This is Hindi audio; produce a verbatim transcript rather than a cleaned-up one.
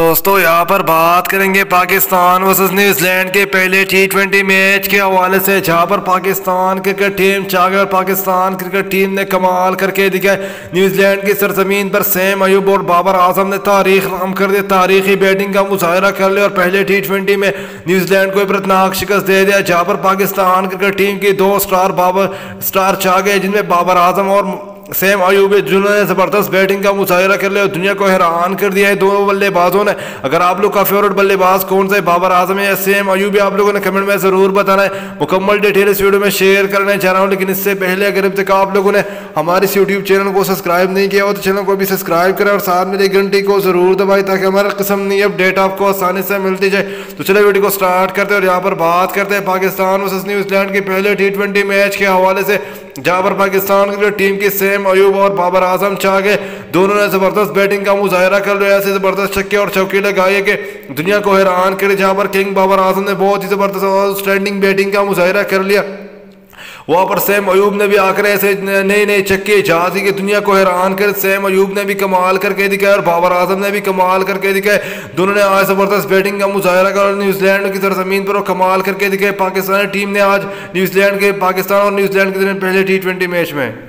दोस्तों यहाँ पर बात करेंगे पाकिस्तान वर्सेस न्यूजीलैंड के पहले टी ट्वेंटी मैच के हवाले से, जहाँ पर पाकिस्तान क्रिकेट टीम चाहे और पाकिस्तान क्रिकेट टीम ने कमाल करके दिखाए। न्यूजीलैंड की सरजमीन पर सैम अयूब और बाबर आजम ने तारीख नाम कर दी, तारीखी बैटिंग का मुजाहरा कर लिया और पहले टी ट्वेंटी में न्यूजीलैंड को इबरतनाक शिकस्त दे दिया, जहाँ पर पाकिस्तान क्रिकेट टीम की दो स्टार बाबर स्टार छा गए, जिनमें बाबर आजम और सैम अयूब जिन्होंने ज़बरदस्त बैटिंग का मुजाहरा कर लिया और दुनिया को हैरान कर दिया है दोनों बल्लेबाजों ने। अगर आप लोग का फेवरेट बल्लेबाज कौन सा है, बाबर आजम या सैम अयूब, आप लोगों ने कमेंट में ज़रूर बताना है। मुकम्मल डिटेल इस वीडियो में शेयर करने जा रहा हूँ, लेकिन इससे पहले अगर अब तक आप लोगों ने हमारे इस यूट्यूब चैनल को सब्सक्राइब नहीं किया हो तो चैनल को भी सब्सक्राइब करें और साथ में घंटी को ज़रूर दबाएं ताकि हमारे किस्म नई अपडेट आपको आसानी से मिलती जाए। तो चलिए वीडियो को स्टार्ट करते हैं और यहाँ पर बात करते हैं पाकिस्तान वर्सेस न्यूजीलैंड के पहले टी ट्वेंटी मैच के हवाले से, जहाँ पर पाकिस्तान की टीम की सैम अयूब और बाबर आजम चाह गए, दोनों ने जबरदस्त बैटिंग का मुजाहरा कर लिया, ऐसे जबरदस्त छक्के और चौके लगाए कि दुनिया को हैरान करे। जहाँ पर किंग बाबर आजम ने बहुत ही जबरदस्त आउटस्टैंडिंग बैटिंग का मुजाहरा कर लिया, वहाँ पर सैम अयूब ने भी आकर ऐसे नए नए छक्के जहाजी की दुनिया को हैरान कर सैम अयूब ने भी कमाल करके दिखाया और बाबर आजम ने भी कमाल करके दिखाए। दोनों ने आज ज़बरदस्त बैटिंग का मुजाहरा कर न्यूजीलैंड की सरजमीन पर कमाल करके दिखाए। पाकिस्तानी टीम ने आज न्यूजीलैंड के पाकिस्तान और न्यूजीलैंड के दिन पहले टी ट्वेंटी मैच में